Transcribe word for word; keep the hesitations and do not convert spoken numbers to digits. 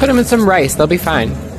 Put them in some rice. They'll be fine.